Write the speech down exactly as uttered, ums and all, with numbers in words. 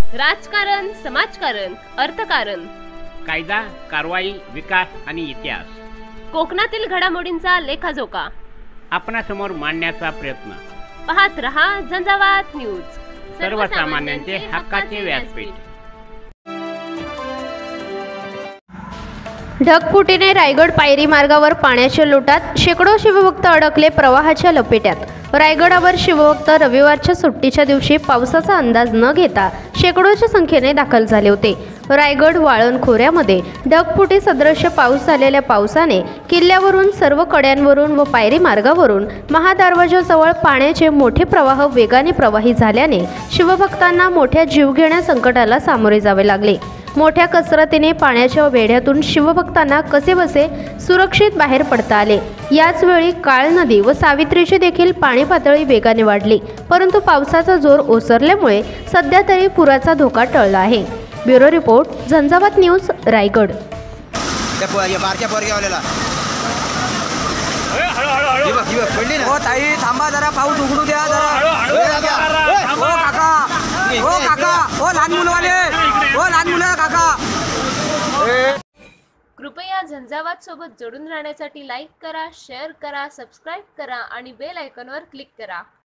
राजकारण, समाजकारण, अर्थकारण, कायदा, कारवाई, विकास आणि इतिहास, कोकणातील घडामोडींचा लेखाजोखा आपणासमोर मांडण्याचा प्रयत्न. पाहत रहा झंझावात न्यूज, सर्वसामान्यांचे हक्काचे व्यासपीठ. ढगफुटीने रायगड पायरी मार्गावर पाण्याच्या लोटात शेकडो शिवभक्त अडकले प्रवाहाच्या लपेट्यात. रायगडावर शिवभक्त रविवारच्या सुट्टीच्या दिवशी पावसाचा अंदाज न घेता शेकडोच्या संख्येने दाखल झाले होते. रायगड वाळण खोऱ्यामध्ये ढगफुटी सदृश्य पाऊस झालेल्या पावसाने किल्ल्यावरून, सर्व कड्यांवरून व पायरी मार्गावरून महादरवाजाजवळ पाण्याचे मोठे प्रवाह वेगाने प्रवाहित झाल्याने शिवभक्तांना मोठ्या जीवघेण्या संकटाला सामोरे जावे लागले. मोठ्या कसरतीने पाण्याच्या वेढ्यातून शिवभक्तांना कसेबसे सुरक्षित बाहेर पडता आले. याच वेळी काळ नदी व सावित्रीची देखील पाणी पातळी वेगाने वाढली, परंतु पावसाचा जोर ओसरल्यामुळे सध्या तरी पुराचा धोका टळला आहे. Bureau report, Jhanjhavat news, Raigad. हो ताई, थांबा जरा, पाऊस उघडू द्या जरा. हो काका, हो काका, हो लहान मुलंवाले, हो लहान मुलं काका. कृपया झंझावात सोबत जोडून राहण्यासाठी लाईक करा, शेअर करा, सबस्क्राईब करा आणि बेल आयकॉनवर क्लिक करा.